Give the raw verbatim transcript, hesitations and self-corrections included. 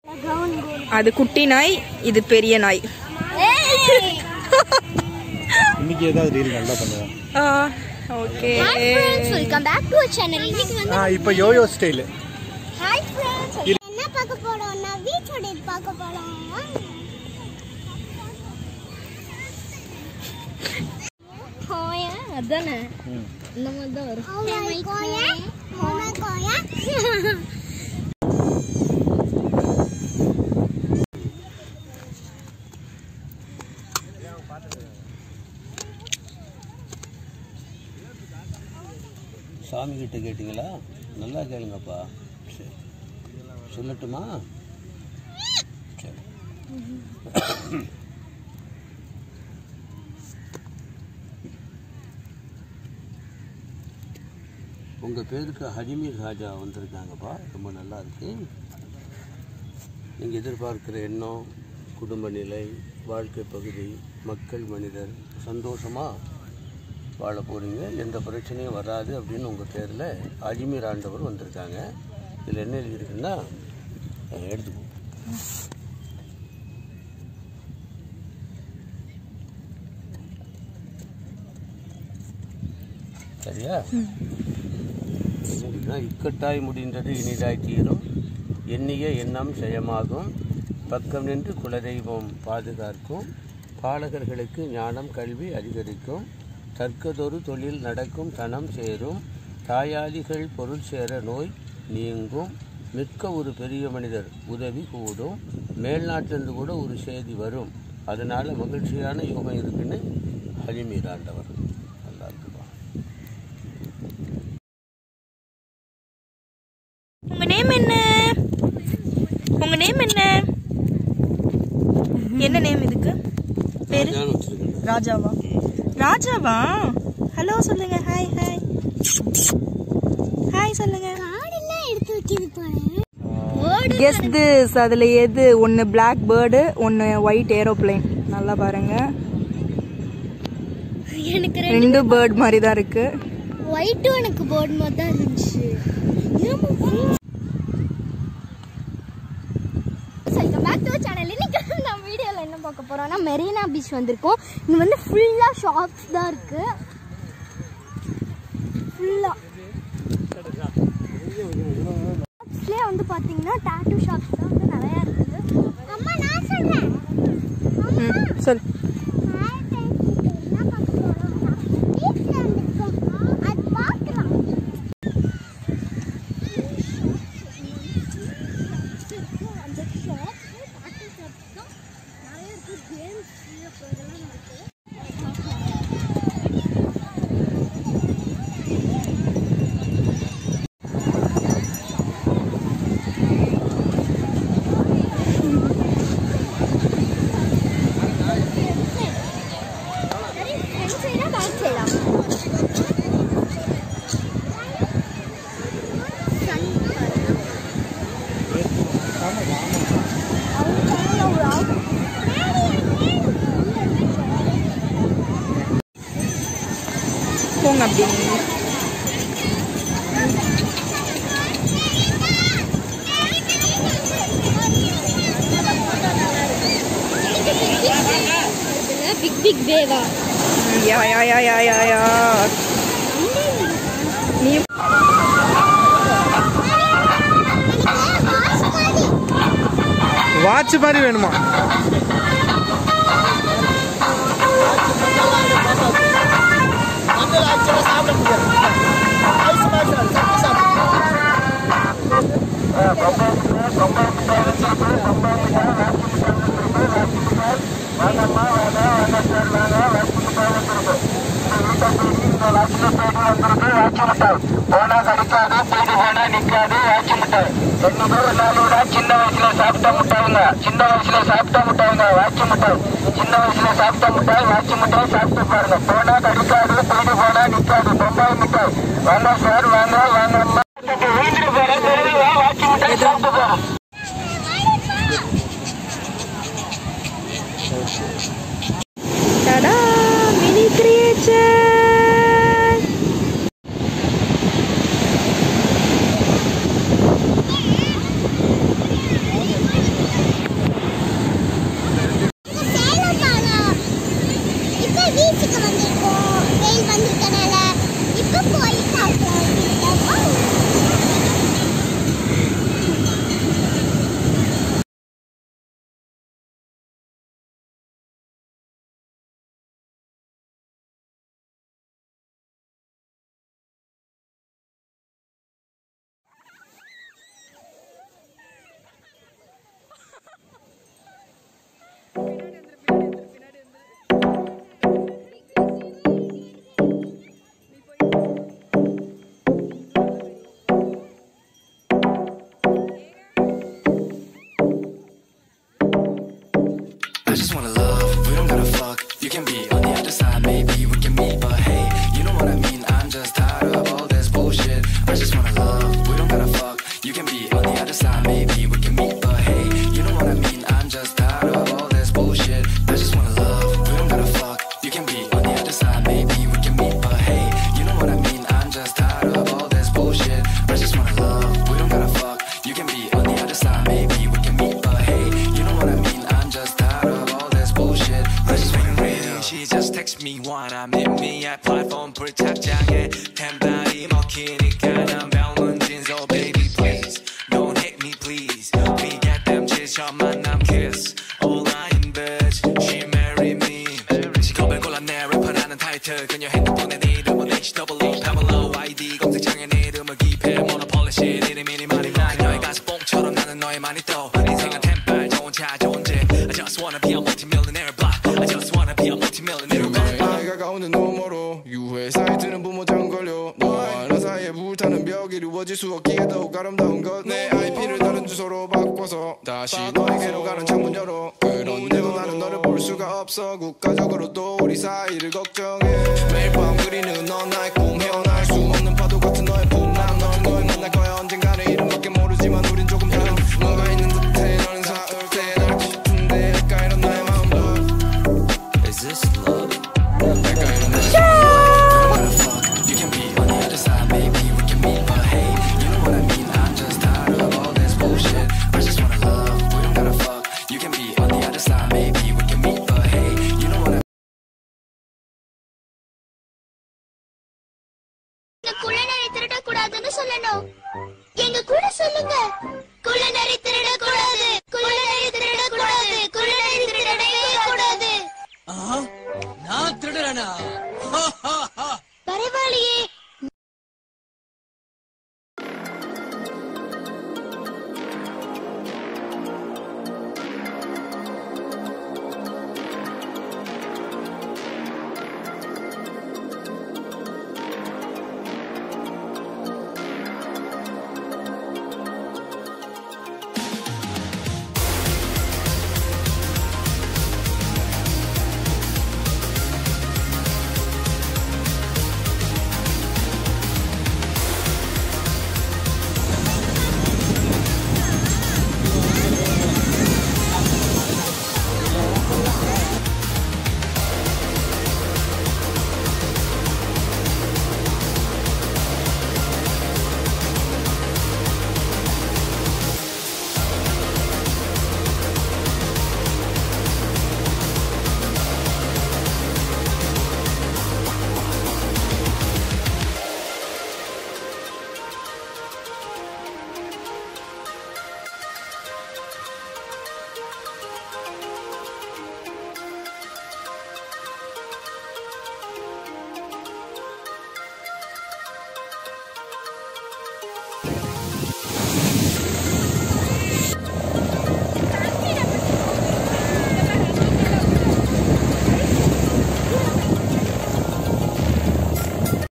அது குட்டி நாய், இது பெரிய நாய். இன்னைக்கு ஏதாவது ரீல் நல்லா பண்ணுவேன். Okay. Hi friends, welcome back to our channel. இன்னைக்கு வந்து ஆ இப்போ யோயோ ஸ்டைல். Hi friends, என்ன பார்க்க போறோம்னா வீடியோ பார்க்க போறோம். கோயா அதானே. நம்ம தான் வரும். கோயா கோயா கோயா. சாமி கிட்ட கேட்டீங்களா? நல்லா கேளுங்கப்பா. சரி சொல்லட்டுமா? சரி. உங்கள் பேருக்கு ஹஜ்மீர் ராஜா வந்திருக்காங்கப்பா. ரொம்ப நல்லா இருக்கு. நீங்கள் எதிர்பார்க்குற எண்ணம், குடும்ப நிலை, வாழ்க்கை பகுதி, மக்கள், மனிதர் சந்தோஷமாக வாழ போகிறீங்க, எந்த பிரச்சனையும் வராது அப்படின்னு உங்கள் பேரில் அஜ்மீர் ஆண்டவர் வந்திருக்காங்க. இதில் என்ன எழுதியிருக்குன்னா எடுத்துக்கோ. சரியா? இக்கட்டாய் முடிந்தது இனிதாய் தீரும், எண்ணிய எண்ணம் செயமாகும், பக்கம் நின்று குலதெய்வம் பாதுகாக்கும், பாலகர்களுக்கு ஞானம் கல்வி அதிகரிக்கும், தற்கதொரு தொழில் நடக்கும், தனம் சேரும், தாயாதிகள் பொருள் சேர நோய் நீங்கும், மிக்க ஒரு பெரிய மனிதர் உதவி கூடும், மேல்நாட்டிலிருந்து கூட ஒரு செய்தி வரும், அதனால் மகிழ்ச்சியான யோகம் இருக்குன்னு அஜ்மீர் ஆண்டவர். நல்லா இருக்குப்பா. உங்க நேம் என்ன? உங்க நேம் என்ன? என்ன நேம் இதுக்கு? பேரு ராஜாவா? ராஜாவா? ஹலோ சொல்லுங்க. ஹாய் ஹாய் ஹாய் சொல்லுங்க. கார்டெல்லாம் எடுத்து வச்சிருப்பாங்க. Guess this. அதுல எது? ஒன்னு பிளாக் பேர்டு, ஒன்னு ஒயிட் ஏரோப்ளேன். நல்லா பாருங்க. எனக்கு ரெண்டு பேர்ட் மாதிரி தான் இருக்கு. ஒயிட்டும் எனக்கு பேர்ட் மாதிரி தான் இருந்துச்சு. Welcome back to channel. இன்னைக்கு நம்ம வீடியோல என்ன பார்க்க போறோம்னா மெரினா பீச் வந்திருக்கோம். இங்க வந்து ஃபுல்லா ஷாப்ஸ் தான் இருக்கு. ஃபுல்லா ஷாப்ஸ்லயே வந்து பாத்தீங்கன்னா டாட்டூ ஷாப்ஸ் தான் வந்து நிறைய இருக்குது. அம்மா நான் சொல்றேன். ம் சொல். போங்க அப்படி. பிக் பிக் வேவா. Yeah yeah yeah yeah yeah yeah. நீ வாட்ச் மாதிரி வேணுமா? போனா கடிக்காது, போயிட்டு போனா நிக்காது, ஆச்சு மிட்டாய். ரெண்டு பேரும் நாளோட சின்ன வயசுல சாப்பிட்ட முட்டாய்ங்க, சின்ன வயசுல சாப்பிட்ட முட்டாய்ங்க, வாட்சி மிட்டாய். சின்ன வயசுல சாப்பிட்ட முட்டாய், வாட்சி மிட்டாய் சாப்பிட்டு பாருங்க. போனா கடிக்காது, போயிட்டு போனா நிக்காது, பொம்பாய் மிட்டாய். வாங்க சார், வாங்க வாங்க அம்மா. வீட்டுக்கு போறேன், வாட்சி மிட்டாய் சாப்பிட்டு போறேன். Tata mini creature. 걷기에 더욱 아름다운 것 내 아이피를 다른 주소로 바꿔서 다시 너에게로 가는 창문 열어 그런데도 나는 너를 볼 수가 없어 국가적으로 또 우리 사이를 걱정해 매일 밤 그리는 넌 나의 꿈 헤어날 수 없는 파도 같은 너의 품 난 널 널 만날 거야 언젠가는 이름밖에 모르지만 우린 조금 다른 뭔가 있는 듯해 너는 사올 때 날 싶은데 할까 이런 나의 마음도 Is this love? 할까 이런 나의 You can be on the other side maybe we can meet but hey you know what I mean I'm just tired of all this bullshit I just wanna love we don't gotta fuck You can be on the other side maybe we can meet but hey you know what I mean குள்ளநரி திருட கூடாதுன்னு சொல்லணும் எங்க கூட சொல்லுங்க குள்ளநரி திருட